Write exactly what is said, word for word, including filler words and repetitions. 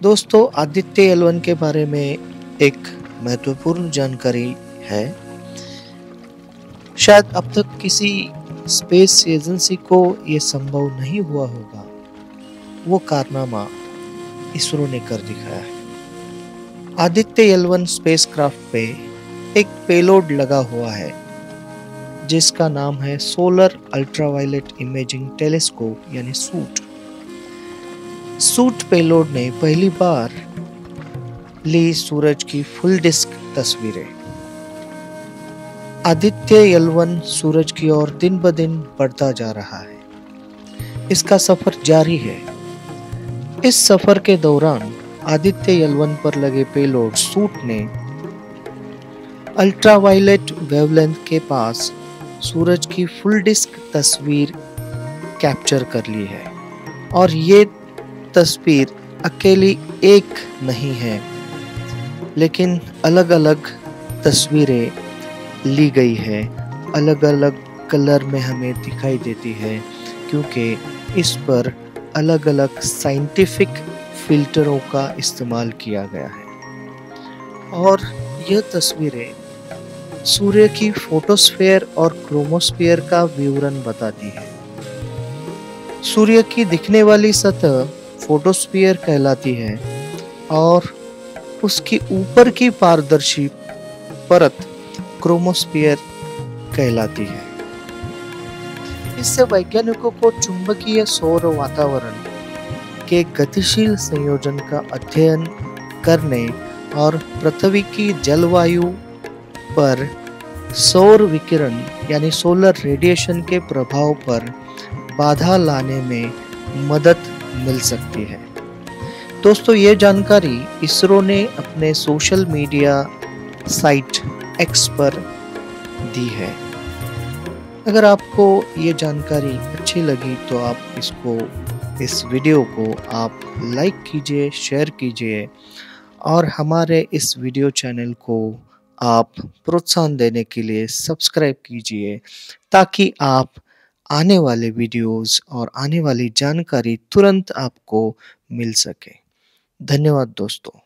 दोस्तों, Aditya L one के बारे में एक महत्वपूर्ण जानकारी है। शायद अब तक किसी स्पेस एजेंसी को यह संभव नहीं हुआ होगा, वो कारनामा इसरो ने कर दिखाया है। आदित्य एल वन स्पेसक्राफ्ट पे एक पेलोड लगा हुआ है जिसका नाम है सोलर अल्ट्रावायलेट इमेजिंग टेलीस्कोप यानी सूट। सूट पेलोड ने पहली बार ली सूरज की फुल डिस्क तस्वीरें। आदित्य एल वन सूरज की ओर दिन ब दिन बढ़ता जा रहा है। इसका सफर जारी है। इस सफर के दौरान आदित्य एल वन पर लगे पेलोड सूट ने अल्ट्रावायलेट वेवलेंथ के पास सूरज की फुल डिस्क तस्वीर कैप्चर कर ली है। और ये तस्वीर अकेली एक नहीं है, लेकिन अलग अलग तस्वीरें ली गई है, अलग अलग कलर में हमें दिखाई देती है, क्योंकि इस पर अलग अलग साइंटिफिक फिल्टरों का इस्तेमाल किया गया है। और यह तस्वीरें सूर्य की फोटोस्फीयर और क्रोमोस्फीयर का विवरण बताती है। सूर्य की दिखने वाली सतह फोटोस्फीयर कहलाती है और उसकी ऊपर की पारदर्शी परत क्रोमोस्फीयर कहलाती है। इससे वैज्ञानिकों को चुंबकीय सौर वातावरण के गतिशील संयोजन का अध्ययन करने और पृथ्वी की जलवायु पर सौर विकिरण यानी सोलर रेडिएशन के प्रभाव पर बाधा लाने में मदद मिल सकती है। दोस्तों, ये जानकारी इसरो ने अपने सोशल मीडिया साइट एक्स पर दी है। अगर आपको ये जानकारी अच्छी लगी तो आप इसको इस वीडियो को आप लाइक कीजिए, शेयर कीजिए और हमारे इस वीडियो चैनल को आप प्रोत्साहन देने के लिए सब्सक्राइब कीजिए, ताकि आप आने वाले वीडियोस और आने वाली जानकारी तुरंत आपको मिल सके। धन्यवाद दोस्तों।